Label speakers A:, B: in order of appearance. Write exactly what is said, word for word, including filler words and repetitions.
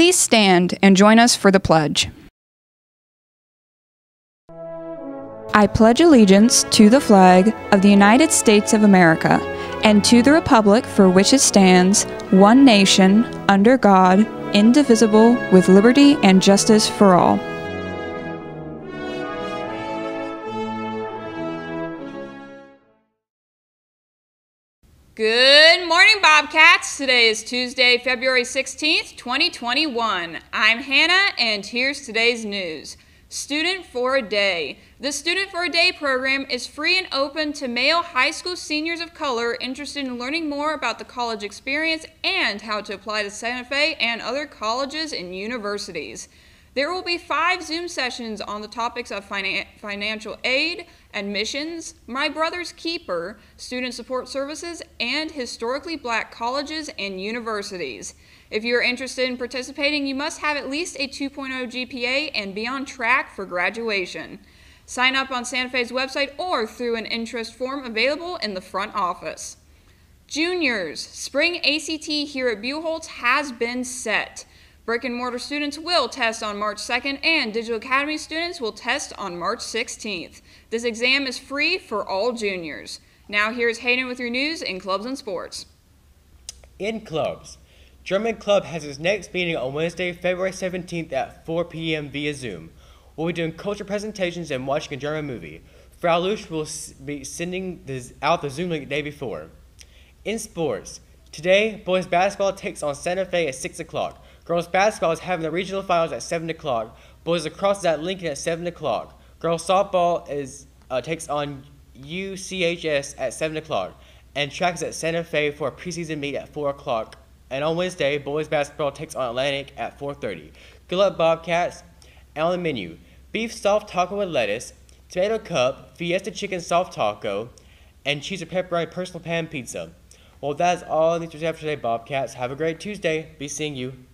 A: Please stand and join us for the pledge. I pledge allegiance to the flag of the United States of America and to the republic for which it stands, one nation, under God, indivisible, with liberty and justice for all.
B: Good morning, Bobcats. Today is Tuesday, February sixteenth, twenty twenty-one. I'm Hannah, and here's today's news. Student for a Day. The Student for a Day program is free and open to male high school seniors of color interested in learning more about the college experience and how to apply to Santa Fe and other colleges and universities. There will be five Zoom sessions on the topics of finan- financial aid, admissions, My Brother's Keeper, student support services, and historically black colleges and universities. If you are interested in participating, you must have at least a two point oh G P A and be on track for graduation. Sign up on Santa Fe's website or through an interest form available in the front office. Juniors, spring A C T here at Buchholz has been set. Brick and mortar students will test on March second and Digital Academy students will test on March sixteenth. This exam is free for all juniors. Now here's Hayden with your news in clubs and sports.
C: In clubs, German Club has its next meeting on Wednesday, February seventeenth at four p m via Zoom. We'll be doing culture presentations and watching a German movie. Frau Lusch will be sending this, out the Zoom link the day before. In sports, today, boys basketball takes on Santa Fe at six o'clock. Girls basketball is having the regional finals at seven o'clock. Boys lacrosse is at Lincoln at seven o'clock. Girls softball is uh, takes on U C H S at seven o'clock. And track is at Santa Fe for a preseason meet at four o'clock. And on Wednesday, boys basketball takes on Atlantic at four thirty. Good luck, Bobcats. And on the menu, beef soft taco with lettuce, tomato cup, fiesta chicken soft taco, and cheese or pepperoni personal pan pizza. Well, that's all I need to say for today, Bobcats. Have a great Tuesday. Be seeing you.